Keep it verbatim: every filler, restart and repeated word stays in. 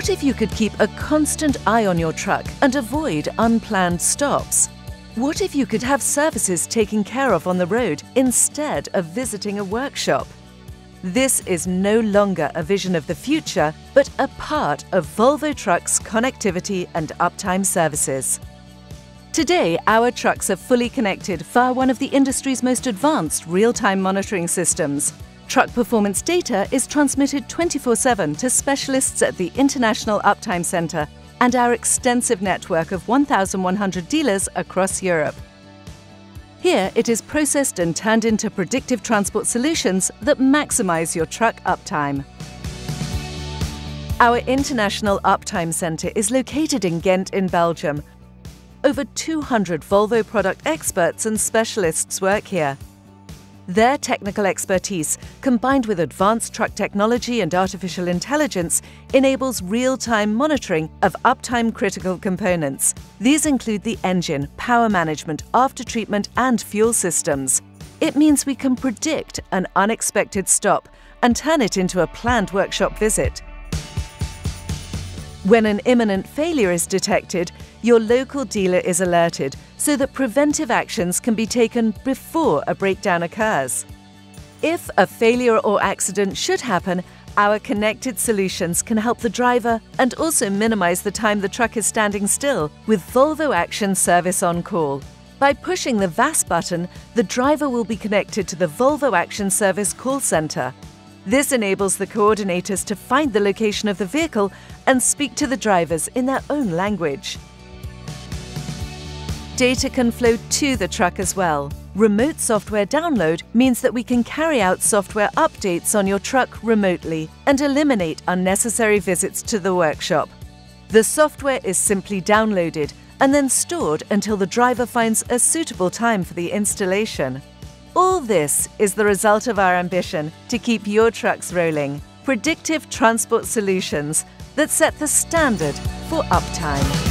What if you could keep a constant eye on your truck and avoid unplanned stops? What if you could have services taken care of on the road instead of visiting a workshop? This is no longer a vision of the future, but a part of Volvo Trucks' connectivity and uptime services. Today, our trucks are fully connected via one of the industry's most advanced real-time monitoring systems. Truck performance data is transmitted twenty-four seven to specialists at the International Uptime Centre and our extensive network of one thousand one hundred dealers across Europe. Here, it is processed and turned into predictive transport solutions that maximize your truck uptime. Our International Uptime Centre is located in Ghent in Belgium. Over two hundred Volvo product experts and specialists work here. Their technical expertise, combined with advanced truck technology and artificial intelligence, enables real-time monitoring of uptime critical components. These include the engine, power management, after-treatment and fuel systems. It means we can predict an unexpected stop and turn it into a planned workshop visit. When an imminent failure is detected, your local dealer is alerted so that preventive actions can be taken before a breakdown occurs. If a failure or accident should happen, our connected solutions can help the driver and also minimize the time the truck is standing still with Volvo Action Service on Call. By pushing the V A S button, the driver will be connected to the Volvo Action Service call center. This enables the coordinators to find the location of the vehicle and speak to the drivers in their own language. Data can flow to the truck as well. Remote software download means that we can carry out software updates on your truck remotely and eliminate unnecessary visits to the workshop. The software is simply downloaded and then stored until the driver finds a suitable time for the installation. All this is the result of our ambition to keep your trucks rolling. Predictive transport solutions that set the standard for uptime.